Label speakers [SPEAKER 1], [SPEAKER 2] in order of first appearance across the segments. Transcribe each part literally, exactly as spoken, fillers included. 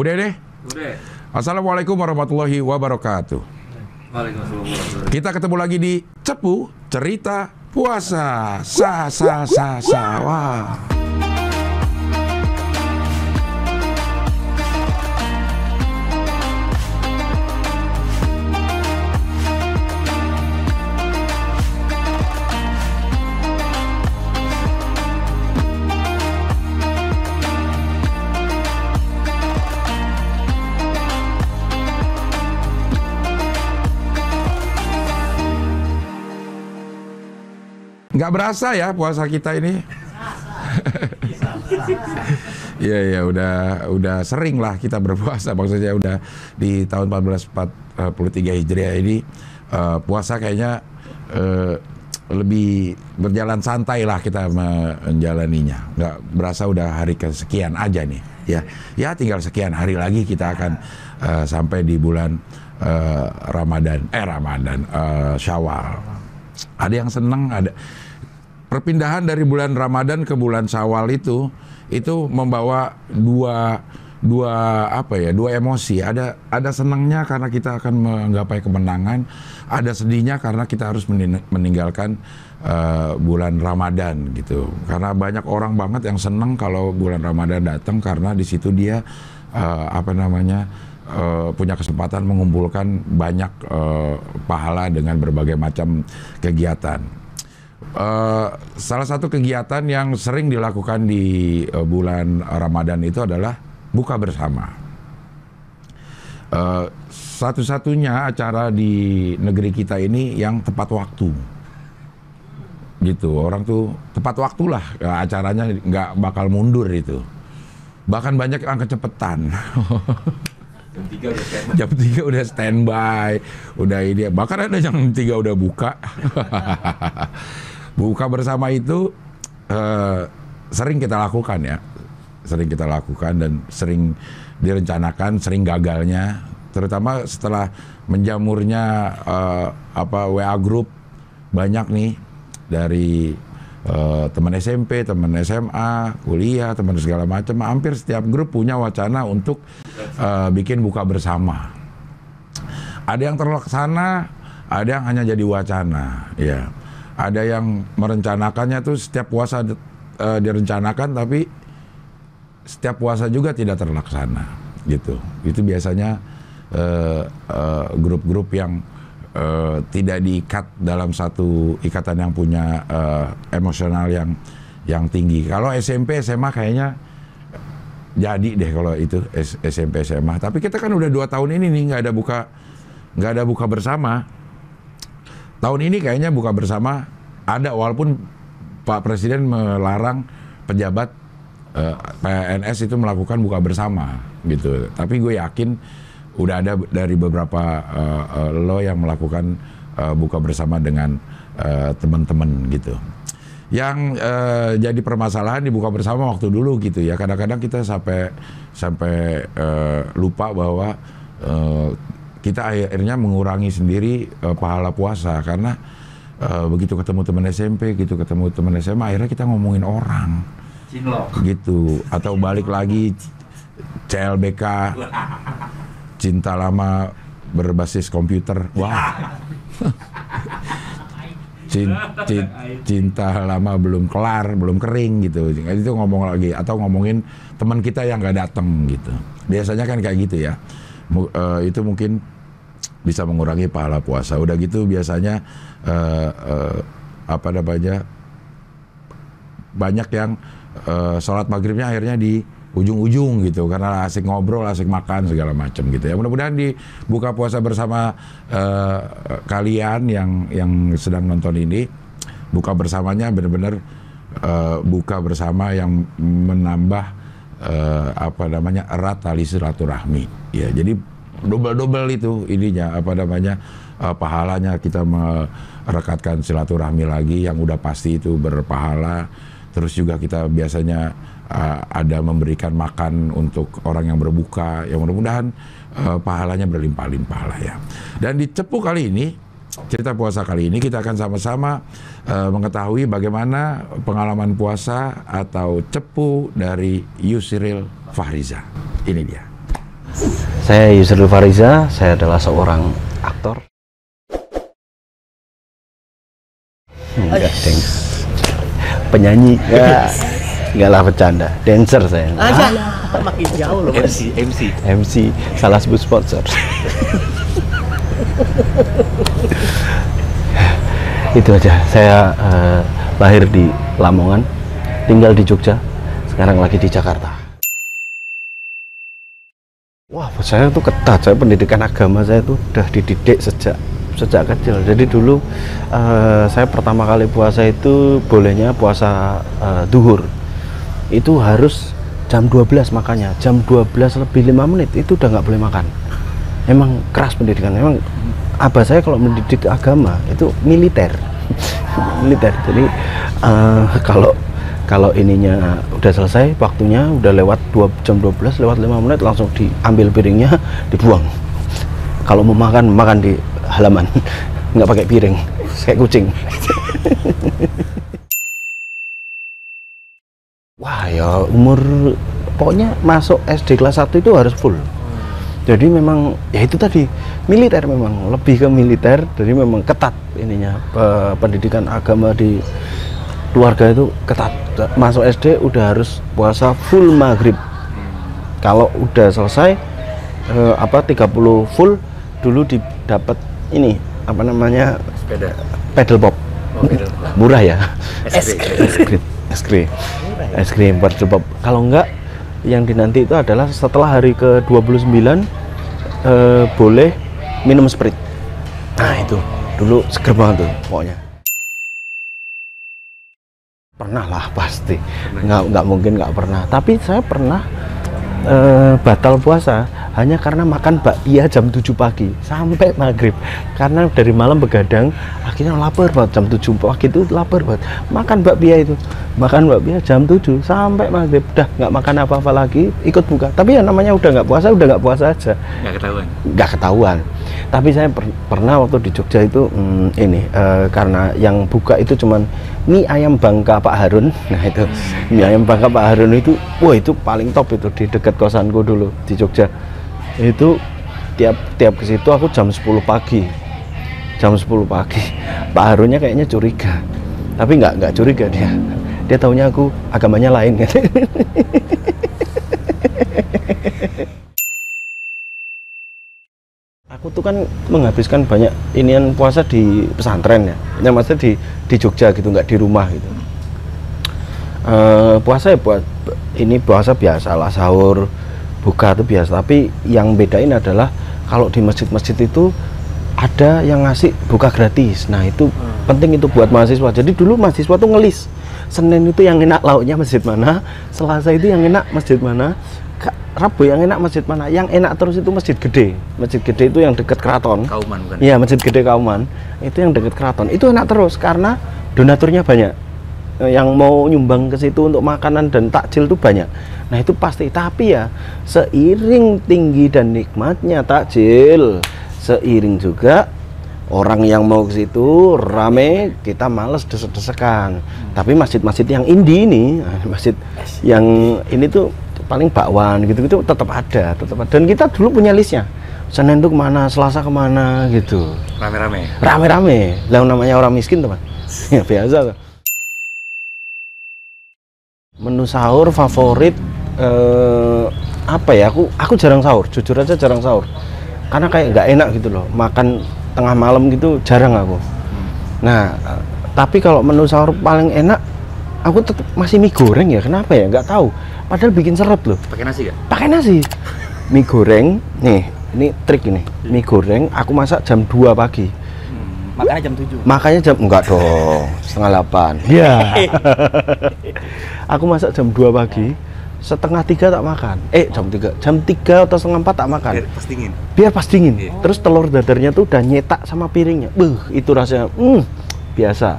[SPEAKER 1] Udah deh.
[SPEAKER 2] Udah.
[SPEAKER 1] Assalamualaikum warahmatullahi wabarakatuh.
[SPEAKER 2] Waalaikumsalam.
[SPEAKER 1] Kita ketemu lagi di Cepu Cerita Puasa. Sa sa sa sa. Wah. Nggak berasa ya puasa kita ini. Iya ya udah udah sering lah kita berpuasa, maksudnya udah di tahun empat belas empat puluh tiga Hijriah ini uh, puasa kayaknya uh, lebih berjalan santai lah kita menjalaninya. Nggak berasa udah hari kesekian aja nih. Ya ya tinggal sekian hari lagi kita akan uh, sampai di bulan uh, Ramadan, eh Ramadan, uh, Syawal. Ada yang senang, ada perpindahan dari bulan Ramadan ke bulan Syawal itu itu membawa dua dua apa ya dua emosi. Ada ada senangnya karena kita akan menggapai kemenangan, ada sedihnya karena kita harus meninggalkan uh, bulan Ramadan gitu. Karena banyak orang banget yang senang kalau bulan Ramadan datang karena di situ dia uh, apa namanya Uh, punya kesempatan mengumpulkan banyak uh, pahala dengan berbagai macam kegiatan. Uh, salah satu kegiatan yang sering dilakukan di uh, bulan Ramadan itu adalah buka bersama. Uh, satu-satunya acara di negeri kita ini yang tepat waktu. Gitu, orang tuh tepat waktulah acaranya, nggak bakal mundur itu. Bahkan banyak yang kecepatan.
[SPEAKER 2] Jam tiga udah standby.
[SPEAKER 1] Jam tiga udah standby, udah ini. Bahkan ada jam tiga udah buka. Buka bersama itu uh, sering kita lakukan ya, sering kita lakukan dan sering direncanakan, sering gagalnya. Terutama setelah menjamurnya uh, apa W A group banyak nih dari Uh, teman S M P, teman S M A, kuliah, teman segala macam. Hampir setiap grup punya wacana untuk uh, bikin buka bersama. Ada yang terlaksana, ada yang hanya jadi wacana. Ya, ada yang merencanakannya tuh setiap puasa uh, direncanakan, tapi setiap puasa juga tidak terlaksana. Gitu. Itu biasanya uh, uh, grup-grup yang Uh, tidak diikat dalam satu ikatan yang punya uh, emosional yang yang tinggi. Kalau S M P S M A kayaknya jadi deh kalau itu S M P S M A. Tapi kita kan udah dua tahun ini nih nggak ada buka nggak ada buka bersama. Tahun ini kayaknya buka bersama ada, walaupun Pak Presiden melarang pejabat uh, P N S itu melakukan buka bersama gitu. Tapi gue yakin udah ada dari beberapa uh, uh, lo yang melakukan uh, buka bersama dengan uh, teman-teman gitu. Yang uh, jadi permasalahan di buka bersama waktu dulu gitu ya. Kadang-kadang kita sampai sampai uh, lupa bahwa uh, kita akhirnya mengurangi sendiri uh, pahala puasa karena uh, begitu ketemu teman S M P, gitu ketemu teman S M A, akhirnya kita ngomongin orang.
[SPEAKER 2] Cinlok.
[SPEAKER 1] Gitu. Atau balik lagi C L B K. Cinta lama berbasis komputer. Wah. Cinta, cinta lama belum kelar, belum kering gitu. Itu ngomong lagi atau ngomongin teman kita yang nggak datang gitu. Biasanya kan kayak gitu ya. M uh, itu mungkin bisa mengurangi pahala puasa. Udah gitu biasanya uh, uh, apa namanya? Banyak yang uh, sholat maghribnya akhirnya di ujung-ujung gitu karena asik ngobrol, asik makan segala macam gitu ya. Mudah-mudahan di buka puasa bersama uh, kalian yang yang sedang nonton ini, buka bersamanya benar-benar uh, buka bersama yang menambah uh, apa namanya erat tali silaturahmi. Ya, jadi double-double itu ininya apa namanya uh, pahalanya, kita merekatkan silaturahmi lagi yang udah pasti itu berpahala. Terus juga kita biasanya uh, ada memberikan makan untuk orang yang berbuka, yang mudah-mudahan uh, pahalanya berlimpah-limpah lah ya. Dan di Cepu kali ini, cerita puasa kali ini kita akan sama-sama uh, mengetahui bagaimana pengalaman puasa atau cepu dari Yusril Fahriza. Ini dia.
[SPEAKER 3] Saya Yusril Fariza, saya adalah seorang aktor. Enggak, deng. Penyanyi, enggak. Enggak lah, bercanda. Dancer saya.
[SPEAKER 4] Aja makin jauh loh.
[SPEAKER 2] M C, M C.
[SPEAKER 3] M C, salah sebut sponsor. Itu aja. Saya uh, lahir di Lamongan, tinggal di Jogja, sekarang lagi di Jakarta. Wah, saya tuh ketat. Saya pendidikan agama saya tuh udah dididik sejak sejak kecil. Jadi dulu uh, saya pertama kali puasa itu bolehnya puasa uh, duhur. Itu harus jam dua belas makanya. Jam dua belas lebih lima menit itu udah nggak boleh makan. Emang keras pendidikan. Emang abah saya kalau mendidik agama itu militer. Militer. Jadi uh, kalau kalau ininya udah selesai, waktunya udah lewat dua, jam dua belas lewat lima menit langsung diambil piringnya, dibuang. Kalau mau makan, makan di halaman, nggak pakai piring, kayak kucing. Wah ya, umur pokoknya masuk S D kelas satu itu harus full. Jadi memang ya itu tadi militer, memang lebih ke militer. Jadi memang ketat ininya, pendidikan agama di keluarga itu ketat. Masuk S D udah harus puasa full maghrib. Kalau udah selesai eh, apa tiga puluh full, dulu didapat ini apa namanya,
[SPEAKER 2] Sepeda.
[SPEAKER 3] pedal pop.
[SPEAKER 2] Oh, pedal.
[SPEAKER 3] Murah ya.
[SPEAKER 2] Es krim.
[SPEAKER 3] Es krim. Es krim. Es krim pedal pop. Kalau enggak, yang dinanti itu adalah setelah hari ke dua puluh sembilan eh, boleh minum Sprite. Nah itu dulu seger banget tuh pokoknya. Pernah lah pasti, nggak nggak mungkin nggak pernah. Tapi saya pernah uh, batal puasa hanya karena makan bakpia jam tujuh pagi sampai maghrib. Karena dari malam begadang, akhirnya lapar banget. Jam tujuh pagi itu lapar banget. Makan bakpia itu, makan bakpia jam tujuh sampai maghrib. Udah nggak makan apa-apa lagi, ikut buka. Tapi ya namanya udah nggak puasa, udah nggak puasa aja.
[SPEAKER 2] Nggak ketahuan.
[SPEAKER 3] Nggak ketahuan. Tapi saya per pernah waktu di Jogja itu hmm, ini uh, karena yang buka itu cuman mie ayam Bangka Pak Harun. Nah itu mie ayam Bangka Pak Harun itu, wah itu paling top itu di dekat kosanku dulu di Jogja. Itu tiap tiap ke situ aku jam sepuluh pagi. Jam sepuluh pagi. Pak Harunnya kayaknya curiga. Tapi nggak nggak curiga dia. Dia taunya aku agamanya lain kan. Aku tuh kan menghabiskan banyak inian puasa di pesantren ya, yang maksudnya di di Jogja gitu, nggak di rumah gitu. Uh, puasa ya buat ini puasa biasa lah, sahur, buka itu biasa. Tapi yang bedain adalah kalau di masjid-masjid itu ada yang ngasih buka gratis. Nah itu hmm. penting itu buat mahasiswa. Jadi dulu mahasiswa tuh ngelis. Senin itu yang enak lauknya masjid mana, Selasa itu yang enak masjid mana, Rabu yang enak masjid mana. Yang enak terus itu masjid gede. Masjid gede itu yang dekat keraton.
[SPEAKER 2] Kauman bukan?
[SPEAKER 3] Iya, masjid gede Kauman. Itu yang dekat keraton. Itu enak terus karena donaturnya banyak. Yang mau nyumbang ke situ untuk makanan dan takjil itu banyak. Nah, itu pasti. Tapi ya seiring tinggi dan nikmatnya takjil, seiring juga orang yang mau ke situ rame, kita males desek-desekan. Hmm. Tapi masjid-masjid yang indie ini, masjid yang ini tuh paling bakwan gitu-gitu tetap ada, tetap ada. Dan kita dulu punya listnya. Senin tuh kemana, Selasa kemana gitu.
[SPEAKER 2] Rame-rame.
[SPEAKER 3] Rame-rame. Lah namanya orang miskin teman. Ya biasa tuh. Menu sahur favorit eh, apa ya? Aku aku jarang sahur, jujur aja jarang sahur. Karena kayak nggak enak gitu loh. Makan tengah malam gitu jarang aku. Nah, tapi kalau menu sahur paling enak, aku tetap masih mie goreng ya. Kenapa ya? Nggak tahu. Padahal bikin seret loh.
[SPEAKER 2] Pakai nasi gak?
[SPEAKER 3] Pakai nasi. Mie goreng, nih, ini trik ini. Mie goreng aku masak jam dua pagi.
[SPEAKER 2] Hmm, makanya jam tujuh.
[SPEAKER 3] Makanya jam enggak dong, setengah delapan. Iya. Aku masak jam dua pagi, setengah tiga tak makan. Eh, jam tiga. Jam tiga atau setengah empat tak makan.
[SPEAKER 2] Biar pas dingin.
[SPEAKER 3] Biar pas dingin.
[SPEAKER 2] Iya.
[SPEAKER 3] Terus telur dadarnya tuh udah nyetak sama piringnya. Buh, itu rasanya hmm, biasa.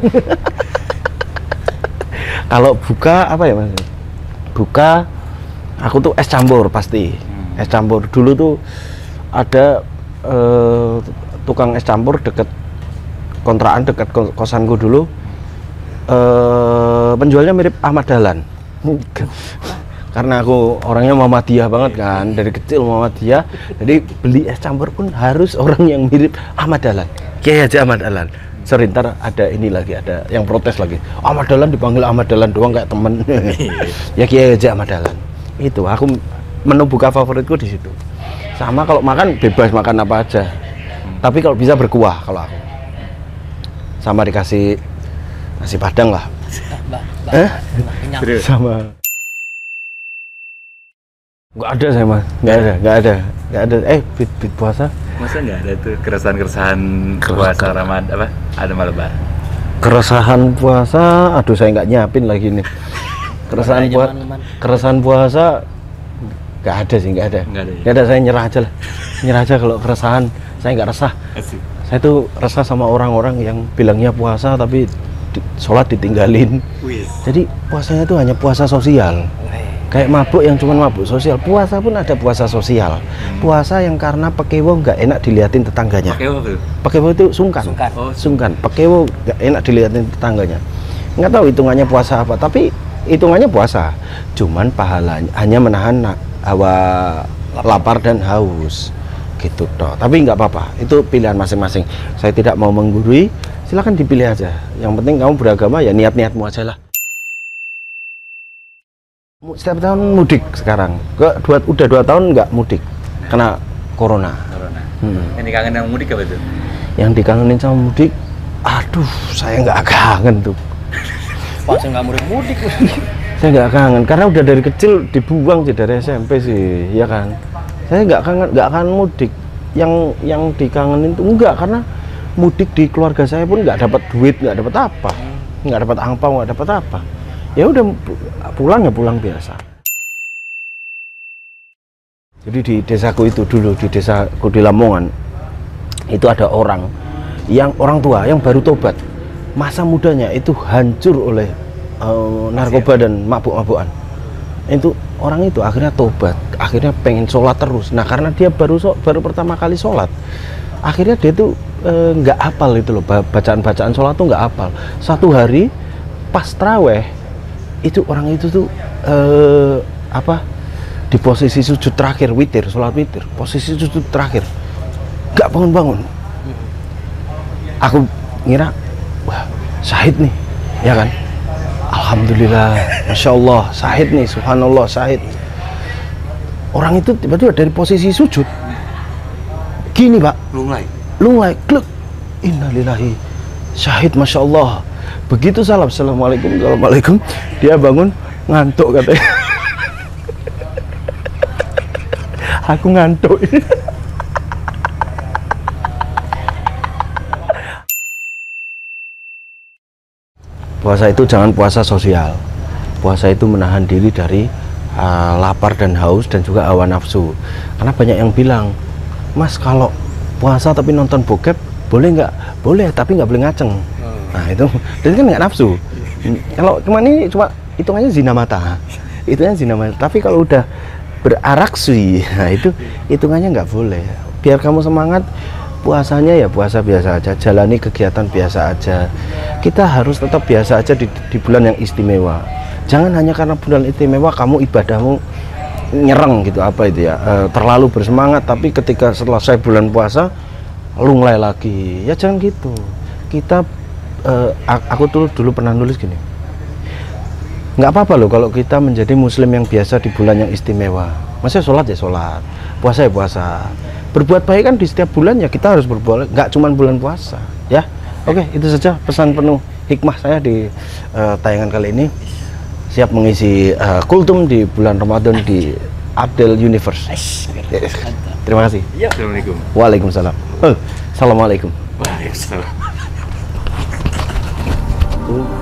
[SPEAKER 3] Kalau buka apa ya, Mas? Buka aku tuh es campur pasti. Hmm. Es campur dulu tuh ada eh, tukang es campur deket kontrakan deket kosanku dulu. Eh, penjualnya mirip Ahmad Dahlan. karena aku orangnya Muhammadiyah banget kan, dari kecil Muhammadiyah, jadi beli es campur pun harus orang yang mirip Ahmad Dahlan, Kiai Haji Ahmad Dahlan. Sorry, ntar ada ini lagi, ada yang protes lagi, Ahmad Dahlan dipanggil Ahmad Dahlan doang kayak temen. Ya Kiai Haji Ahmad Dahlan. Itu aku menu buka favoritku di situ. Sama kalau makan bebas makan apa aja, tapi kalau bisa berkuah kalau aku. Sama dikasih nasi padang lah. Eh? Sama. Nggak ada saya mas, nggak ada, nggak ada, nggak ada. Eh, fit fit puasa?
[SPEAKER 2] Masa nggak ada tuh keresahan-keresahan puasa Ramadan apa? Ada Lebaran.
[SPEAKER 3] Keresahan puasa, aduh saya nggak nyiapin lagi nih. Keresahan puasa, keresahan puasa, nggak ada sih, nggak ada.
[SPEAKER 2] Nggak ada, ya?
[SPEAKER 3] Nggak ada, saya nyerah aja lah, nyerah aja kalau keresahan. Saya nggak resah.
[SPEAKER 2] Asik.
[SPEAKER 3] Saya tuh resah sama orang-orang yang bilangnya puasa tapi di, sholat ditinggalin.
[SPEAKER 2] Wis.
[SPEAKER 3] Jadi puasanya tuh hanya puasa sosial. Kayak mabuk yang cuma mabuk sosial, puasa pun ada puasa sosial. Hmm. Puasa yang karena pekewo nggak enak diliatin tetangganya.
[SPEAKER 2] Pekewo apa?
[SPEAKER 3] Pekewo itu sungkan.
[SPEAKER 2] Sungkan. Oh,
[SPEAKER 3] sungkan. Pekewo nggak enak diliatin tetangganya. Nggak tahu hitungannya puasa apa, tapi hitungannya puasa. Cuman pahalanya hanya menahan hawa lapar dan haus. Gitu toh. Tapi nggak apa-apa. Itu pilihan masing-masing. Saya tidak mau menggurui. Silakan dipilih aja. Yang penting kamu beragama ya niat-niatmu aja lah. Setiap tahun mudik sekarang, Gak, dua, udah dua tahun nggak mudik, kena corona.
[SPEAKER 2] Corona.
[SPEAKER 3] Hmm.
[SPEAKER 2] Yang dikangen sama mudik apa tuh?
[SPEAKER 3] Yang dikangenin sama mudik, aduh, saya nggak kangen tuh.
[SPEAKER 4] Pas nggak mudik-mudik.
[SPEAKER 3] Saya nggak kangen, karena udah dari kecil dibuang sih dari S M P sih, ya kan. Saya nggak kangen, nggak kangen mudik. Yang yang dikangenin tuh enggak, karena mudik di keluarga saya pun nggak dapat duit, nggak dapat apa, nggak dapat angpau, nggak dapat apa. Ya udah pulang ya pulang biasa. Jadi di desaku itu dulu, di desaku di Lamongan itu ada orang yang orang tua yang baru tobat, masa mudanya itu hancur oleh uh, narkoba dan mabuk-mabukan. Itu orang itu akhirnya tobat, akhirnya pengen sholat terus. Nah karena dia baru so, baru pertama kali sholat, akhirnya dia tuh nggak uh, hafal itu loh, bacaan-bacaan sholat tuh nggak hafal. Satu hari pas traweh itu orang itu tuh uh, apa di posisi sujud terakhir, witir, sholat witir, posisi sujud terakhir nggak bangun-bangun. Aku ngira wah syahid nih, ya kan. Alhamdulillah, masya Allah, syahid nih, subhanallah, syahid. Orang itu tiba-tiba dari posisi sujud gini pak,
[SPEAKER 2] lunglai
[SPEAKER 3] lunglai kluk, innalillahi, syahid, masya Allah. Begitu salam, assalamualaikum, assalamualaikum, dia bangun ngantuk katanya. Aku ngantuk. Puasa itu jangan puasa sosial. Puasa itu menahan diri dari uh, lapar dan haus dan juga hawa nafsu. Karena banyak yang bilang, Mas kalau puasa tapi nonton bokep boleh nggak? Boleh, tapi nggak boleh ngaceng. Nah itu, dan kan nggak nafsu. Kalau cuma ini cuma hitungannya zina mata, hitungannya zina mata. Tapi kalau udah beratraksi, nah itu hitungannya nggak boleh. Biar kamu semangat, puasanya ya puasa biasa aja, jalani kegiatan biasa aja. Kita harus tetap biasa aja di, di bulan yang istimewa. Jangan hanya karena bulan istimewa kamu ibadahmu nyereng gitu, apa itu ya, e, terlalu bersemangat. Tapi ketika selesai bulan puasa lunglai lagi, ya jangan gitu. Kita Uh, aku tuh dulu pernah nulis gini, nggak apa-apa loh kalau kita menjadi muslim yang biasa di bulan yang istimewa. Maksudnya sholat ya sholat, puasa ya puasa, berbuat baik kan di setiap bulan ya kita harus berbuat, nggak cuma bulan puasa ya. Oke, itu saja pesan penuh hikmah saya di uh, tayangan kali ini. Siap mengisi uh, kultum di bulan Ramadan di Abdel Universe. Terima kasih.
[SPEAKER 2] Assalamualaikum.
[SPEAKER 3] Waalaikumsalam. Oh, assalamualaikum.
[SPEAKER 2] Waalaikumsalam.
[SPEAKER 3] Tuh.